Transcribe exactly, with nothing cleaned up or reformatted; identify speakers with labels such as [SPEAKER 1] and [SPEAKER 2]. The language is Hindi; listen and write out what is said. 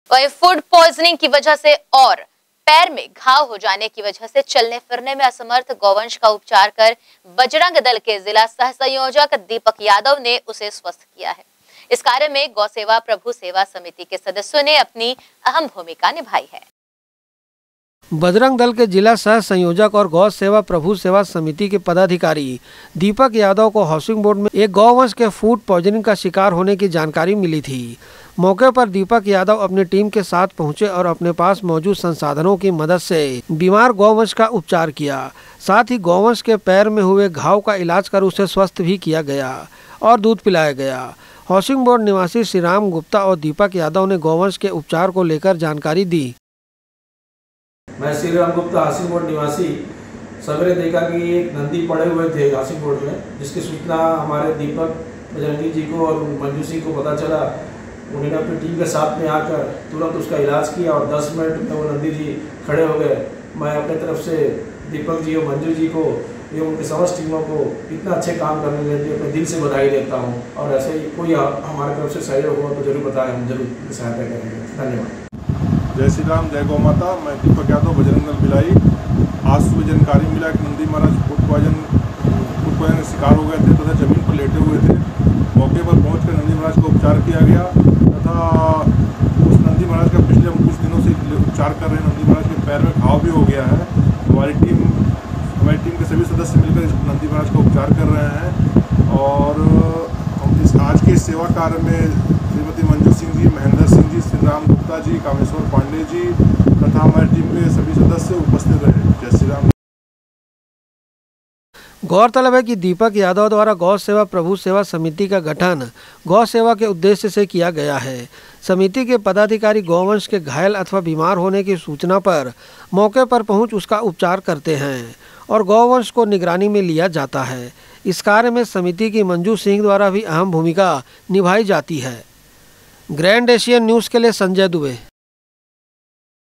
[SPEAKER 1] वहीं फूड पॉइजनिंग की वजह से और पैर में घाव हो जाने की वजह से चलने फिरने में असमर्थ गौवंश का उपचार कर बजरंग दल के जिला सह संयोजक दीपक यादव ने उसे स्वस्थ किया है। इस कार्य में गौ सेवा प्रभु सेवा समिति के सदस्यों ने अपनी अहम भूमिका निभाई है।
[SPEAKER 2] बजरंग दल के जिला सह संयोजक और गौ सेवा प्रभु सेवा समिति के पदाधिकारी दीपक यादव को हाउसिंग बोर्ड में एक गौवंश के फूड पॉइजनिंग का शिकार होने की जानकारी मिली थी। मौके पर दीपक यादव अपनी टीम के साथ पहुंचे और अपने पास मौजूद संसाधनों की मदद से बीमार गौवंश का उपचार किया। साथ ही गौवंश के पैर में हुए घाव का इलाज कर उसे स्वस्थ भी किया गया और दूध पिलाया गया। हाउसिंग बोर्ड निवासी श्री राम गुप्ता और दीपक यादव ने गौवंश के उपचार को लेकर जानकारी दी।
[SPEAKER 3] मैं श्री राम गुप्ता हाउसिंग बोर्ड निवासी सवेरे देखा कि एक नंदी पड़े हुए थे हाउसिंग बोर्ड में, जिसकी सूचना हमारे दीपक बजरंगी जी को और मंजू सिंह को पता चला। उन्होंने अपनी टीम के साथ में आकर तुरंत उसका इलाज किया और दस मिनट में वो नंदी जी खड़े हो गए। मैं अपने तरफ से दीपक जी और मंजू जी को एवं उनकी समस्त टीमों को इतना अच्छे काम करने के लिए अपने दिल से बधाई देता हूँ और ऐसे ही कोई हमारे तरफ से सहयोग होगा तो जरूर बताएं, हम जरूर सहायता करेंगे। धन्यवाद।
[SPEAKER 4] जय श्री राम, जय गौ माता। मैं दीपक यादव, बजरंग दल भिलाई। आज सुबह जानकारी मिला कि Nandi Maharaj food poison food poison का शिकार हो गए थे तथा तो जमीन पर लेटे हुए थे। मौके पर पहुंचकर नंदी महाराज का उपचार किया गया तथा उस नंदी महाराज का पिछले कुछ दिनों से उपचार कर रहे हैं। नंदी महाराज के पैर में घाव भी हो गया है। हमारी टीम हमारी टीम के सभी सदस्य मिलकर इस नंदी महाराज का उपचार कर रहे हैं और हम इस आज के सेवा कार्य में श्रीमती मंजू सिंह जी, महेंद्र सिंह जी, श्री राम गुप्ता जी, कामेश्वर पांडे जी तथा हमारी टीम के सभी सदस्य उपस्थित रहे। जय श्री राम।
[SPEAKER 2] गौरतलब है कि दीपक यादव द्वारा गौ सेवा प्रभु सेवा समिति का गठन गौ सेवा के उद्देश्य से किया गया है। समिति के पदाधिकारी गौवंश के घायल अथवा बीमार होने की सूचना पर मौके पर पहुंच उसका उपचार करते हैं और गौवंश को निगरानी में लिया जाता है। इस कार्य में समिति की मंजू सिंह द्वारा भी अहम भूमिका निभाई जाती है। ग्रैंड एशियन न्यूज़ के लिए संजय दुबे।